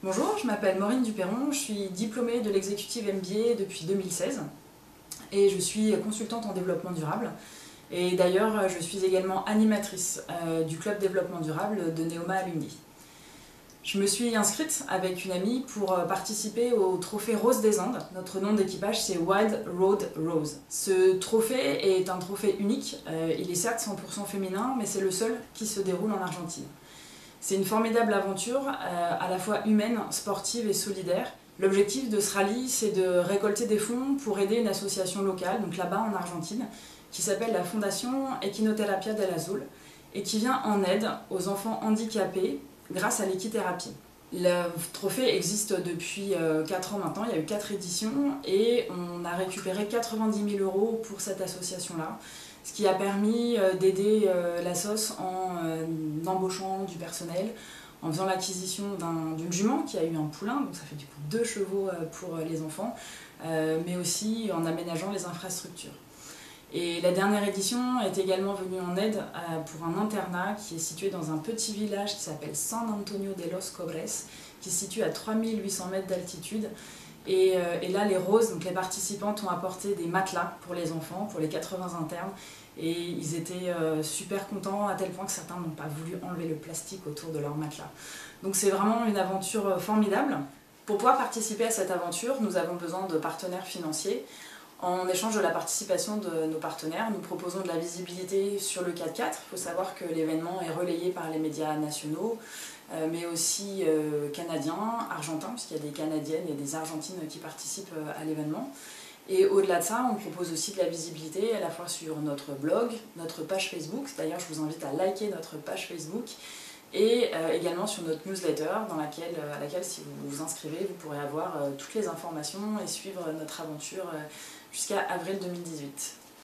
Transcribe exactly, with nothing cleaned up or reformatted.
Bonjour, je m'appelle Maureen Duperron, je suis diplômée de l'exécutive M B A depuis deux mille seize et je suis consultante en développement durable. Et d'ailleurs, je suis également animatrice euh, du club développement durable de Neoma Alumni. Je me suis inscrite avec une amie pour participer au trophée Rose des Andes. Notre nom d'équipage, c'est Wild Road Rose. Ce trophée est un trophée unique. Euh, il est certes cent pour cent féminin, mais c'est le seul qui se déroule en Argentine. C'est une formidable aventure, euh, à la fois humaine, sportive et solidaire. L'objectif de ce rallye, c'est de récolter des fonds pour aider une association locale, donc là-bas en Argentine, qui s'appelle la Fondation Equinoterapia del Azul et qui vient en aide aux enfants handicapés grâce à l'équithérapie. Le trophée existe depuis quatre ans maintenant, il y a eu quatre éditions et on a récupéré quatre-vingt-dix mille euros pour cette association-là, ce qui a permis d'aider l'assos en embauchant du personnel, en faisant l'acquisition d'une jument qui a eu un poulain, donc ça fait du coup deux chevaux pour les enfants, mais aussi en aménageant les infrastructures. Et la dernière édition est également venue en aide pour un internat qui est situé dans un petit village qui s'appelle San Antonio de los Cobres, qui se situe à trois mille huit cents mètres d'altitude. Et, et là, les roses, donc les participantes, ont apporté des matelas pour les enfants, pour les quatre-vingts internes. Et ils étaient super contents, à tel point que certains n'ont pas voulu enlever le plastique autour de leurs matelas. Donc c'est vraiment une aventure formidable. Pour pouvoir participer à cette aventure, nous avons besoin de partenaires financiers. En échange de la participation de nos partenaires, nous proposons de la visibilité sur le quatre quatre. Il faut savoir que l'événement est relayé par les médias nationaux, euh, mais aussi euh, canadiens, argentins, puisqu'il y a des Canadiennes et des Argentines qui participent à l'événement. Et au-delà de ça, on propose aussi de la visibilité à la fois sur notre blog, notre page Facebook. D'ailleurs, je vous invite à liker notre page Facebook. Et euh, également sur notre newsletter, dans laquelle, à laquelle, si vous vous inscrivez, vous pourrez avoir euh, toutes les informations et suivre notre aventure euh, jusqu'à avril deux mille dix-huit.